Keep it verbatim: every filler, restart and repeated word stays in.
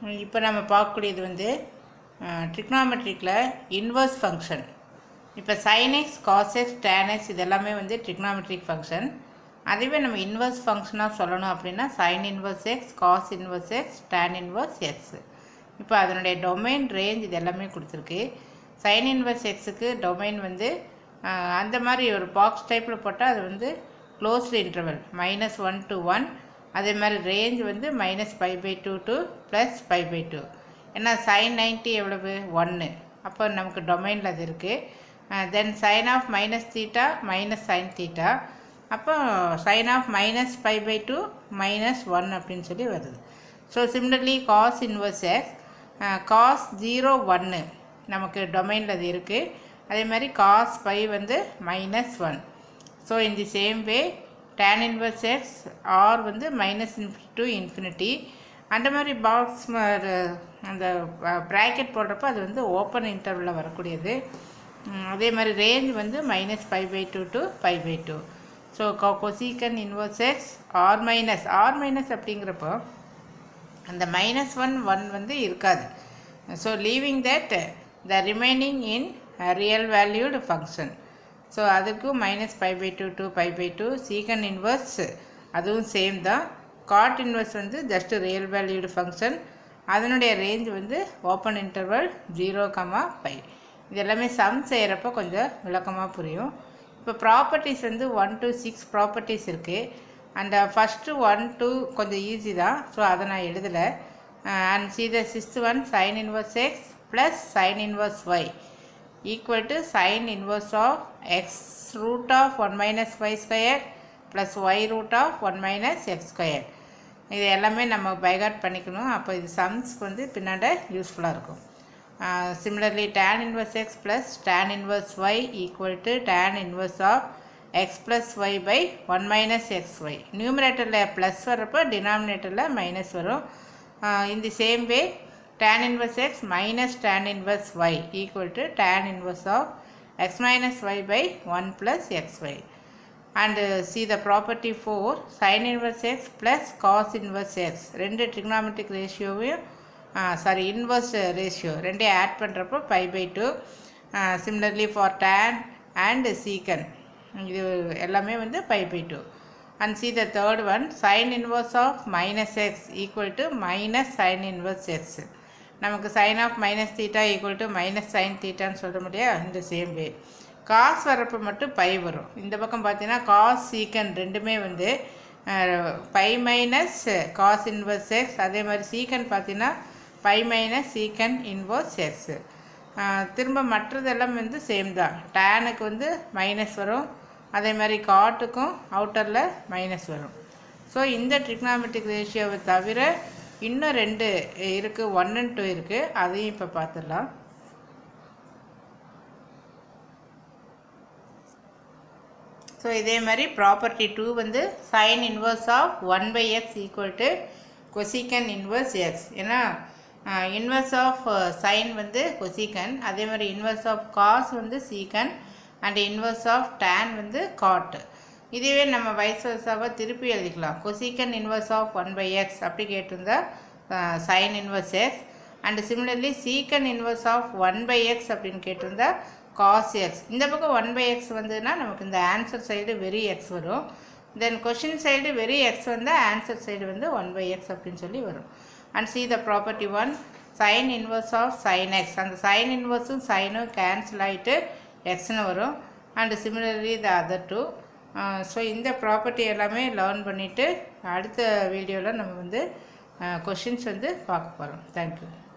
இப்போ நம்ம பார்க்கக்கூடியது வந்து ட்ரிக்னாமெட்ரிக்கில் இன்வர்ஸ் ஃபங்க்ஷன். இப்போ sin x, cos x, tan x இதெல்லாமே வந்து ட்ரிக்னாமெட்ரிக் ஃபங்க்ஷன். அதுவே நம்ம இன்வர்ஸ் ஃபங்க்ஷனாக சொல்லணும் அப்படின்னா sin inverse x, cos inverse x, tan inverse x. இப்போ அதனுடைய டொமைன் ரேஞ்ச் இது எல்லாமே கொடுத்துருக்கு. sin இன்வர்ஸ் எக்ஸுக்கு டொமைன் வந்து அந்த மாதிரி ஒரு பாக்ஸ் டைப்பில் போட்டால் அது வந்து closed interval minus one to one. அதே மாதிரி ரேஞ்ச் வந்து minus five by two to plus five by two. ஏன்னா சைன் நைன்ட்டி எவ்வளவு ஒன்று, அப்போ நமக்கு டொமைனில் அது இருக்குது. Then sine of minus theta minus sine theta, அப்போ sine of minus five by two minus one அப்படின்னு சொல்லி வருது. So similarly cos inverse x, cos zero ஒன்று நமக்கு டொமைனில் அது இருக்குது. அதே மாதிரி காஸ் ஃபைவ் வந்து minus one. So in the same way tan inverse x are வந்து மைனஸ் இன்ஃபினிட்டி டு இன்ஃபினிட்டி. அந்த மாதிரி பாக்ஸ் அந்த ப்ராக்கெட் போடுறப்போ அது வந்து ஓப்பன் இன்டர்வலில் வரக்கூடியது. அதே மாதிரி ரேஞ்ச் வந்து minus five by two to five by two. So cosecant inverse x R minus R minus அப்படிங்கிறப்போ அந்த மைனஸ் ஒன் ஒன் வந்து இருக்காது. So leaving that the remaining in real valued function. So அதுக்கும் minus five by two to five by two. Secant inverse அதுவும் same தான். Cot inverse வந்து just real valued function. அதனுடைய range வந்து open interval zero comma five. இது எல்லாமே some செய்கிறப்போ கொஞ்சம் விளக்கமாக புரியும். இப்போ ப்ராப்பர்ட்டிஸ் வந்து ஒன் டு சிக்ஸ் ப்ராப்பர்ட்டிஸ் இருக்குது. அந்த ஃபஸ்ட்டு ஒன் டூ கொஞ்சம் ஈஸி தான், ஸோ அதை நான் எழுதலை. And see the sixth one sine inverse x plus sine inverse y equal to sin inverse of x root of one minus y square plus y root of one minus x square. இது எல்லாமே நம்ம boycott பண்ணிக்கணும். அப்போ இது சம்ஸ்க்கு வந்து பின்னாடி யூஸ்ஃபுல்லாக இருக்கும். Similarly tan inverse x plus tan inverse y equal to tan inverse of x plus y by one minus xy. நியூமரேட்டரில் ப்ளஸ் வரப்போ டினாமினேட்டரில் மைனஸ் வரும். in the same way tan inverse x minus tan inverse y equal to tan inverse of x minus y by one plus xy. And uh, see the property four sin inverse x plus cos inverse x. ரெண்டு trigonometric ratio sorry inverse ratio ரெண்டே add பண்ணுறப்போ pi by two. uh, similarly for tan and secant இது எல்லாமே வந்து pi by two. And see the third one sin inverse of minus x equal to minus sin inverse x. நமக்கு sine of minus theta equal to minus sine தீட்டான்னு சொல்ல முடியாது. இந்த same way cos வரப்போ மட்டும் பை வரும். இந்த பக்கம் பார்த்தீங்கன்னா காஸ் சீக்கன் ரெண்டுமே வந்து pi minus cos inverse x. அதே மாதிரி சீக்கன் பார்த்தீங்கன்னா pi minus secant inverse x. திரும்ப மற்றதெல்லாம் வந்து சேம் தான். டேனுக்கு வந்து மைனஸ் வரும், அதே மாதிரி காட்டுக்கும் அவுட்டரில் மைனஸ் வரும். ஸோ இந்த ட்ரிக்னாமெட்ரிக் ரேஷியோவை தவிர இன்னும் ரெண்டு இருக்குது, ஒன் அண்ட் டூ இருக்குது. அதையும் இப்போ பார்த்துடலாம். ஸோ இதே மாதிரி ப்ராப்பர்ட்டி டூ வந்து sine inverse of one by x equal to cosecant inverse x. ஏன்னா இன்வர்ஸ் ஆஃப் சைன் வந்து கொசிக்கன், அதே மாதிரி இன்வர்ஸ் ஆஃப் காஸ் வந்து secant, and inverse of tan வந்து காட். இதுவே நம்ம வைஸ் வர்சாவை திருப்பி எழுதிக்கலாம். Cosecant inverse of one by x அப்படி கேட்டிருந்தா sine inverse x. And similarly secant inverse of one by x அப்படின்னு கேட்டிருந்தா காஸ் எக்ஸ். இந்த பக்கம் ஒன் பை எக்ஸ் வந்ததுன்னா நமக்கு இந்த ஆன்சர் சைடு வெரி எக்ஸ் வரும். Then question side very x வந்தால் ஆன்சர் சைடு வந்து ஒன் பை எக்ஸ் அப்படின்னு சொல்லி வரும். And see the property one sine inverse of sine x. அந்த சைன் இன்வர்ஸும் சைனும் கேன்சல் ஆகிட்டு எக்ஸ்னு வரும். And similarly the other two. So இந்த ப்ராப்பர்ட்டி எல்லாமே லேர்ன் பண்ணிவிட்டு அடுத்த வீடியோவில் நம்ம வந்து கொஷின்ஸ் வந்து பார்க்க போகிறோம். தேங்க்யூ.